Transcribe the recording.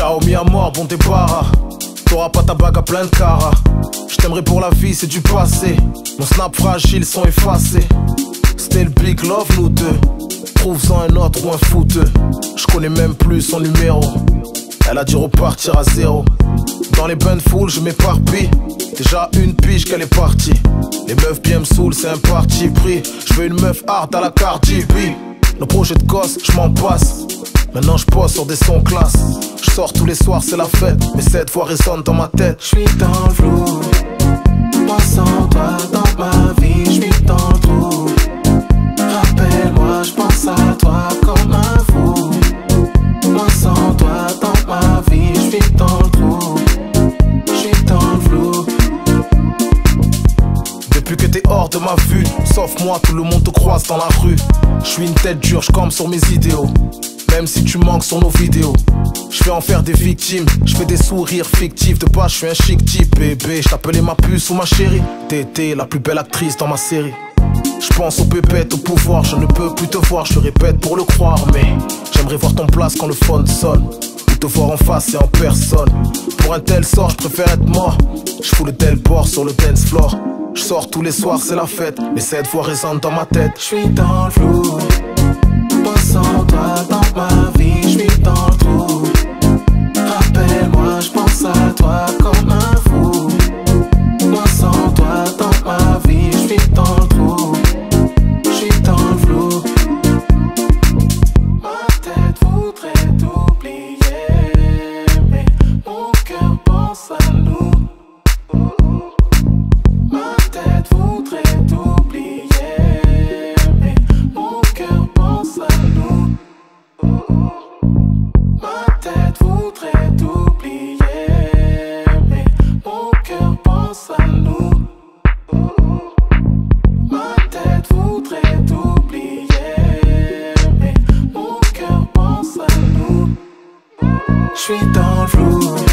Ciao mis à mort, bon débarras. T'auras pas ta bague à plein de cara. Je t'aimerais pour la vie, c'est du passé. Mon snap fragile sont effacés. C'était le big love nous deux. Trouve-en un autre ou un fouteux. Je connais même plus son numéro. Elle a dû repartir à zéro. Dans les bains de foule je m'éparpille. Déjà une pige qu'elle est partie. Les meufs bien me saoulent, c'est un parti pris. Je veux une meuf hard à la Cardi B. Nos projets de gosse, je m'en passe. Maintenant je pose sur des sons classe. Je sors tous les soirs, c'est la fête. Mais cette voix résonne dans ma tête. Je suis dans le flou. Moi sans toi dans ma vie, je suis dans le trou. Rappelle-moi, je pense à toi comme un fou. Moi sans toi dans ma vie, je suis dans le trou. Je suis dans le flou. Depuis que t'es hors de ma vue, sauf moi, tout le monde te croise dans la rue. Je suis une tête dure, je campe sur mes idéaux. Même si tu manques sur nos vidéos, je vais en faire des victimes. Je fais des sourires fictifs. De base, je suis un chic type, bébé. Je t'appelais ma puce ou ma chérie. T'étais la plus belle actrice dans ma série. Je pense aux pépettes, au pouvoir. Je ne peux plus te voir, je le répète pour le croire. Mais j'aimerais voir ton place quand le phone sonne. Ou te voir en face et en personne. Pour un tel sort, je préfère être mort. Je fous le tel bord sur le dance floor. Je sors tous les soirs, c'est la fête. Mais cette voix résonne dans ma tête. Je suis dans le flou. Moi sans toi dans ma vie, je suis dans le trou. Rappelle-moi, je pense à toi comme un fou. Moi sans toi dans ma vie, je suis dans le trou. Je suis dans le flou. Ma tête voudrait t'oublier, mais mon cœur pense à nous. Ma tête voudrait t'oublier, mais mon cœur pense à nous. Ma tête voudrait t'oublier, mais mon cœur pense à nous. Ma tête voudrait t'oublier, mais mon cœur pense à nous. Je suis dans le flou.